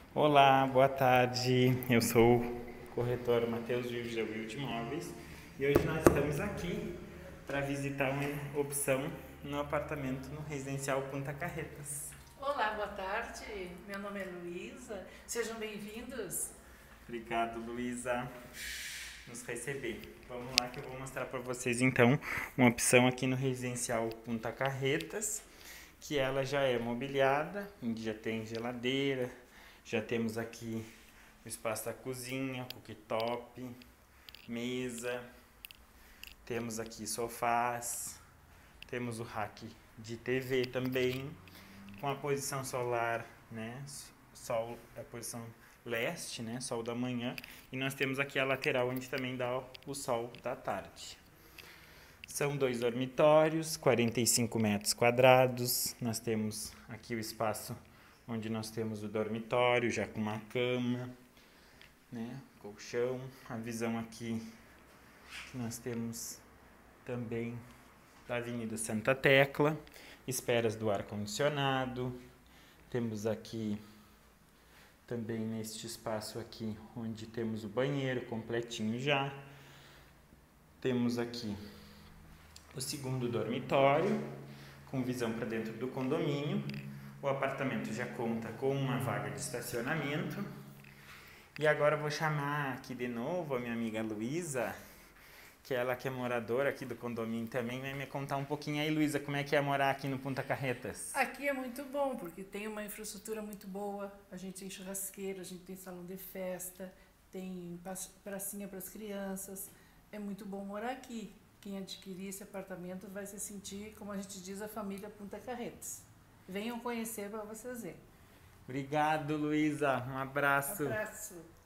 Olá, boa tarde. Eu sou o corretor Matheus Gil da Wild Imóveis e hoje nós estamos aqui para visitar uma opção no apartamento no residencial Punta Carretas. Olá, boa tarde. Meu nome é Luísa. Sejam bem-vindos. Obrigado, Luísa, nos receber. Vamos lá que eu vou mostrar para vocês então uma opção aqui no residencial Punta Carretas, que ela já é mobiliada, onde já tem geladeira, já temos aqui o espaço da cozinha, cooktop, mesa, temos aqui sofás, temos o rack de TV também, com a posição solar, né? Sol, a posição leste, né? Sol da manhã, e nós temos aqui a lateral onde também dá o sol da tarde. São 2 dormitórios, 45 metros quadrados. Nós temos aqui o espaço onde nós temos o dormitório, já com uma cama, né, colchão. A visão aqui nós temos também da Avenida Santa Tecla, esperas do ar-condicionado. Temos aqui também neste espaço aqui onde temos o banheiro completinho já. Temos aqui o segundo dormitório, com visão para dentro do condomínio. O apartamento já conta com uma vaga de estacionamento. E agora eu vou chamar aqui de novo a minha amiga Luísa, que ela que é moradora aqui do condomínio também, vai me contar um pouquinho aí, Luísa, como é que é morar aqui no Punta Carretas? Aqui é muito bom, porque tem uma infraestrutura muito boa. A gente tem churrasqueira, a gente tem salão de festa, tem pracinha para as crianças. É muito bom morar aqui. Quem adquirir esse apartamento vai se sentir, como a gente diz, a família Punta Carretas. Venham conhecer para vocês verem. Obrigado, Luísa. Um abraço. Abraço.